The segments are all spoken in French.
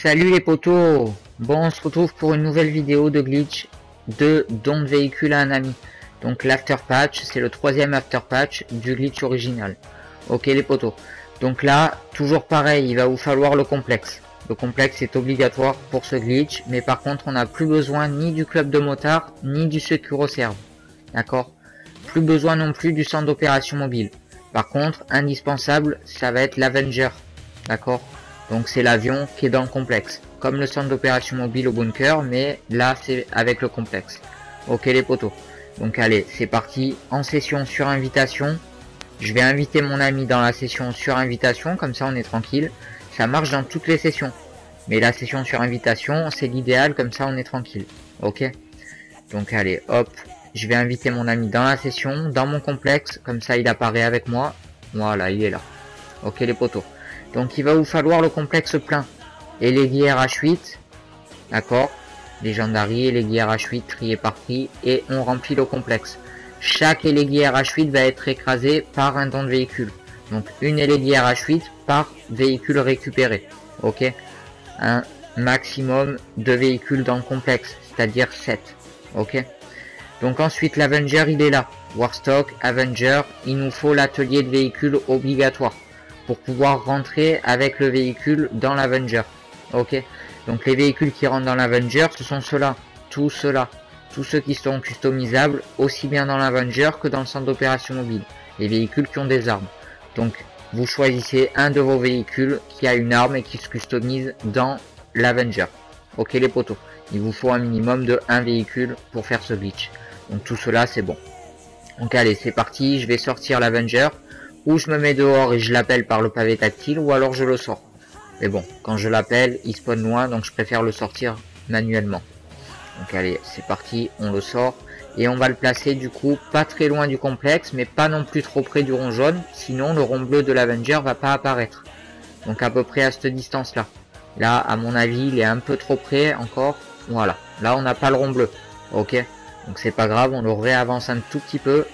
Salut les potos. Bon, on se retrouve pour une nouvelle vidéo de glitch de don de véhicule à un ami. Donc l'after patch, c'est le troisième after patch du glitch original. Ok les potos. Donc là, toujours pareil, il va vous falloir le complexe. Le complexe est obligatoire pour ce glitch, mais par contre on n'a plus besoin ni du club de motards, ni du Securoserve. D'accord? Plus besoin non plus du centre d'opération mobile. Par contre, indispensable, ça va être l'Avenger. D'accord? Donc c'est l'avion qui est dans le complexe. Comme le centre d'opération mobile au bunker, mais là c'est avec le complexe. Ok les potos. Donc allez, c'est parti. En session sur invitation. Je vais inviter mon ami dans la session sur invitation, comme ça on est tranquille. Ça marche dans toutes les sessions. Mais la session sur invitation, c'est l'idéal, comme ça on est tranquille. Ok? Donc allez, hop. Je vais inviter mon ami dans la session, dans mon complexe, comme ça il apparaît avec moi. Voilà, il est là. Ok les potos. Donc il va vous falloir le complexe plein. Et les RH8, d'accord? Légendarie, les RH8 triés par prix, et on remplit le complexe. Chaque élégui RH8 va être écrasé par un don de véhicule. Donc une élégui RH8 par véhicule récupéré. Ok? Un maximum de véhicules dans le complexe, c'est-à-dire 7. Ok? Donc ensuite l'Avenger il est là. Warstock, Avenger, il nous faut l'atelier de véhicules obligatoire pour pouvoir rentrer avec le véhicule dans l'Avenger. Ok? Donc les véhicules qui rentrent dans l'Avenger, ce sont ceux-là. Tous ceux-là. Tous ceux qui sont customisables, aussi bien dans l'Avenger que dans le centre d'opération mobile. Les véhicules qui ont des armes. Donc vous choisissez un de vos véhicules qui a une arme et qui se customise dans l'Avenger. Ok les potos? Il vous faut un minimum de un véhicule pour faire ce glitch. Donc tout cela c'est bon. Donc allez, c'est parti, je vais sortir l'Avenger. Ou je me mets dehors et je l'appelle par le pavé tactile, ou alors je le sors. Mais bon, quand je l'appelle, il spawn loin, donc je préfère le sortir manuellement. Donc allez, c'est parti, on le sort. Et on va le placer du coup pas très loin du complexe, mais pas non plus trop près du rond jaune, sinon le rond bleu de l'Avenger va pas apparaître. Donc à peu près à cette distance-là. Là, à mon avis, il est un peu trop près encore. Voilà, là on n'a pas le rond bleu. Ok, donc c'est pas grave, on le réavance un tout petit peu.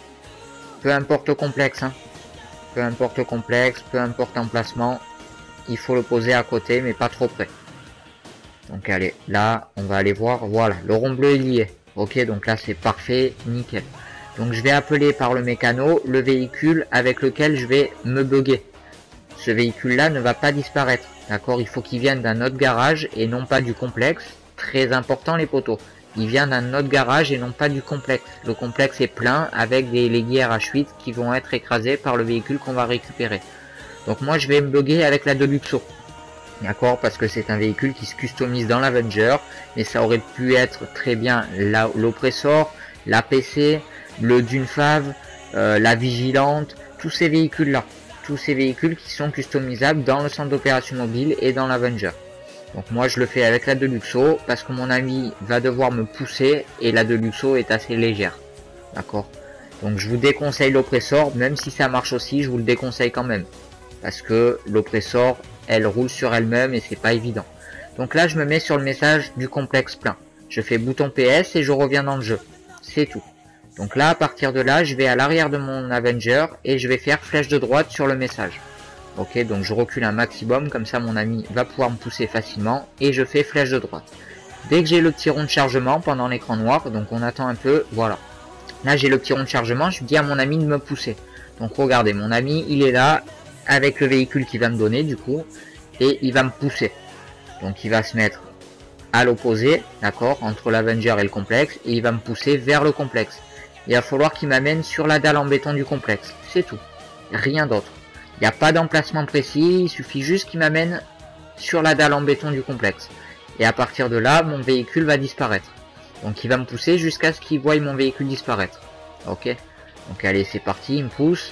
Peu importe le complexe, hein. Peu importe le complexe, peu importe l'emplacement, il faut le poser à côté, mais pas trop près. Donc allez, là, on va aller voir, voilà, le rond bleu il y est. Ok, donc là c'est parfait, nickel. Donc je vais appeler par le mécano le véhicule avec lequel je vais me bugger. Ce véhicule-là ne va pas disparaître, d'accord? Il faut qu'il vienne d'un autre garage et non pas du complexe. Très important les potos. Il vient d'un autre garage et non pas du complexe. Le complexe est plein avec des légui RH8 qui vont être écrasés par le véhicule qu'on va récupérer. Donc moi je vais me bugger avec la Deluxo. D'accord? Parce que c'est un véhicule qui se customise dans l'Avenger. Mais ça aurait pu être très bien l'Oppressor, l'APC, le Dunfav, la Vigilante. Tous ces véhicules là. Tous ces véhicules qui sont customisables dans le centre d'opération mobile et dans l'Avenger. Donc moi je le fais avec la Deluxo parce que mon ami va devoir me pousser et la Deluxo est assez légère. D'accord? Donc je vous déconseille l'Oppressor, même si ça marche aussi, je vous le déconseille quand même. Parce que l'Oppressor, elle roule sur elle-même et c'est pas évident. Donc là je me mets sur le message du complexe plein. Je fais bouton PS et je reviens dans le jeu. C'est tout. Donc là à partir de là, je vais à l'arrière de mon Avenger et je vais faire flèche de droite sur le message. Ok, donc je recule un maximum, comme ça mon ami va pouvoir me pousser facilement, et je fais flèche de droite. Dès que j'ai le petit rond de chargement pendant l'écran noir, donc on attend un peu, voilà. Là j'ai le petit rond de chargement, je dis à mon ami de me pousser. Donc regardez, mon ami il est là, avec le véhicule qu'il va me donner du coup, et il va me pousser. Donc il va se mettre à l'opposé, d'accord, entre l'Avenger et le complexe, et il va me pousser vers le complexe. Il va falloir qu'il m'amène sur la dalle en béton du complexe, c'est tout, rien d'autre. Il n'y a pas d'emplacement précis, il suffit juste qu'il m'amène sur la dalle en béton du complexe. Et à partir de là, mon véhicule va disparaître. Donc il va me pousser jusqu'à ce qu'il voie mon véhicule disparaître. Ok? Donc allez, c'est parti, il me pousse.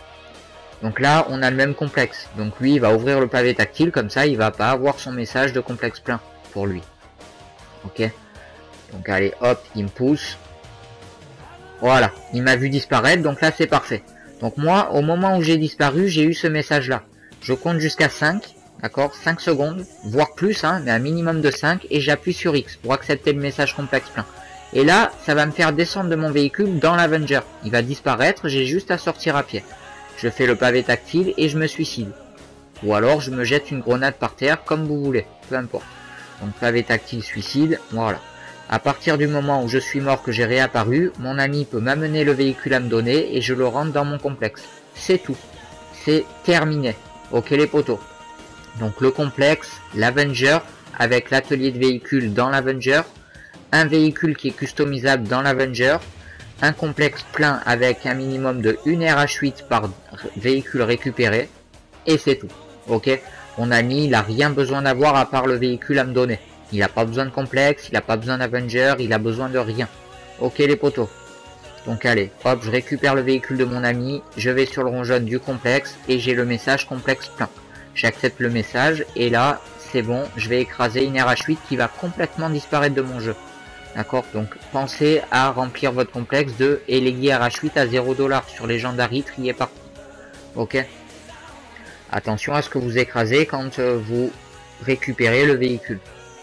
Donc là, on a le même complexe. Donc lui, il va ouvrir le pavé tactile, comme ça, il va pas avoir son message de complexe plein pour lui. Ok? Donc allez, hop, il me pousse. Voilà, il m'a vu disparaître, donc là c'est parfait. Donc moi, au moment où j'ai disparu, j'ai eu ce message-là. Je compte jusqu'à 5, d'accord, 5 secondes, voire plus, hein, mais un minimum de 5, et j'appuie sur X pour accepter le message complexe plein. Et là, ça va me faire descendre de mon véhicule dans l'Avenger. Il va disparaître, j'ai juste à sortir à pied. Je fais le pavé tactile et je me suicide. ou alors je me jette une grenade par terre, comme vous voulez, peu importe. Donc pavé tactile suicide, voilà. À partir du moment où je suis mort, que j'ai réapparu, mon ami peut m'amener le véhicule à me donner et je le rentre dans mon complexe. C'est tout. C'est terminé. Ok les potos. Donc le complexe, l'Avenger, avec l'atelier de véhicules dans l'Avenger, un véhicule qui est customisable dans l'Avenger, un complexe plein avec un minimum de 1 RH8 par véhicule récupéré, et c'est tout. Ok, mon ami, il n'a rien besoin d'avoir à part le véhicule à me donner. Il n'a pas besoin de complexe, il n'a pas besoin d'Avenger, il a besoin de rien. Ok les potos. Donc allez, hop, je récupère le véhicule de mon ami, je vais sur le rond jaune du complexe, et j'ai le message complexe plein. J'accepte le message, et là, c'est bon, je vais écraser une RH8 qui va complètement disparaître de mon jeu. D'accord, donc pensez à remplir votre complexe de Elegi RH8 à 0$ sur Legendary trié partout. Ok. Attention à ce que vous écrasez quand vous récupérez le véhicule.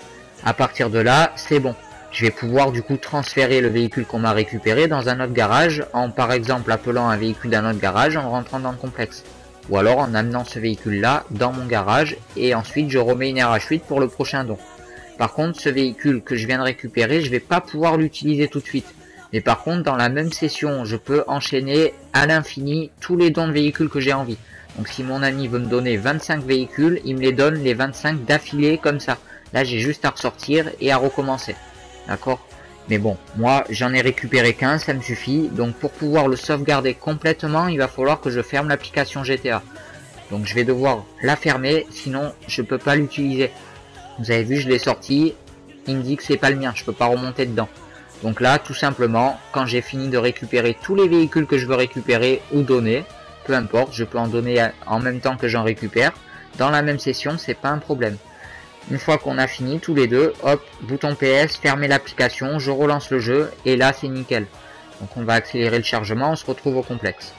À partir de là, c'est bon. Je vais pouvoir du coup transférer le véhicule qu'on m'a récupéré dans un autre garage, en par exemple appelant un véhicule d'un autre garage en rentrant dans le complexe. Ou alors en amenant ce véhicule là dans mon garage, et ensuite je remets une RH8 pour le prochain don. Par contre, ce véhicule que je viens de récupérer, je vais pas pouvoir l'utiliser tout de suite. Mais par contre, dans la même session, je peux enchaîner à l'infini tous les dons de véhicules que j'ai envie. Donc si mon ami veut me donner 25 véhicules, il me les donne les 25 d'affilée comme ça. Là, j'ai juste à ressortir et à recommencer. D'accord? Mais bon, moi, j'en ai récupéré qu'un, ça me suffit. Donc pour pouvoir le sauvegarder complètement, il va falloir que je ferme l'application GTA. Donc je vais devoir la fermer, sinon je peux pas l'utiliser. Vous avez vu, je l'ai sorti, il me dit que c'est pas le mien, je peux pas remonter dedans. Donc là, tout simplement, quand j'ai fini de récupérer tous les véhicules que je veux récupérer ou donner, peu importe, je peux en donner en même temps que j'en récupère. Dans la même session, c'est pas un problème. Une fois qu'on a fini tous les deux, hop, bouton PS, fermer l'application, je relance le jeu et là c'est nickel. Donc on va accélérer le chargement, on se retrouve au complexe.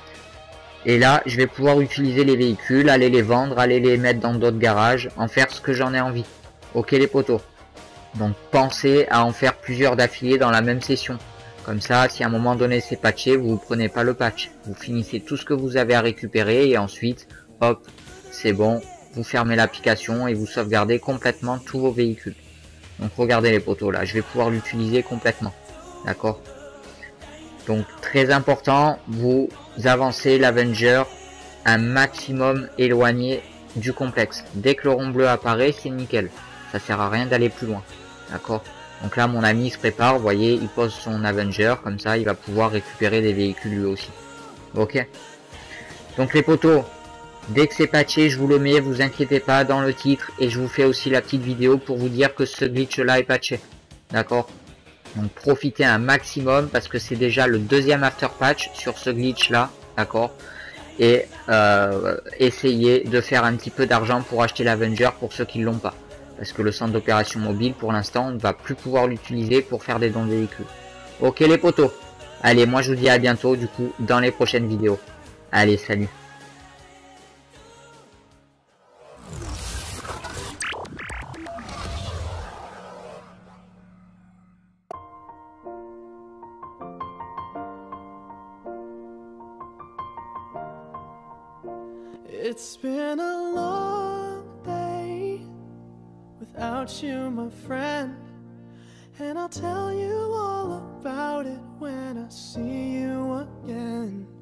Et là, je vais pouvoir utiliser les véhicules, aller les vendre, aller les mettre dans d'autres garages, en faire ce que j'en ai envie. Ok les potos. Donc pensez à en faire plusieurs d'affilée dans la même session. Comme ça, si à un moment donné c'est patché, vous ne prenez pas le patch. Vous finissez tout ce que vous avez à récupérer et ensuite, hop, c'est bon, vous fermez l'application et vous sauvegardez complètement tous vos véhicules. Donc regardez les potos là, je vais pouvoir l'utiliser complètement. D'accord? Donc très important, vous avancez l'Avenger un maximum éloigné du complexe. Dès que le rond bleu apparaît, c'est nickel. Ça sert à rien d'aller plus loin. D'accord? Donc là, mon ami se prépare, vous voyez, il pose son Avenger, comme ça, il va pouvoir récupérer des véhicules lui aussi. Ok? Donc les potos, dès que c'est patché, je vous le mets, vous inquiétez pas dans le titre, et je vous fais aussi la petite vidéo pour vous dire que ce glitch là est patché. D'accord? Donc profitez un maximum parce que c'est déjà le deuxième after patch sur ce glitch là, d'accord? Et essayez de faire un petit peu d'argent pour acheter l'Avenger pour ceux qui ne l'ont pas. Parce que le centre d'opération mobile pour l'instant on ne va plus pouvoir l'utiliser pour faire des dons de véhicules. Ok les potos. Allez, moi je vous dis à bientôt du coup dans les prochaines vidéos. Allez, salut. It's been a long day without you, my friend, and I'll tell you all about it when I see you again.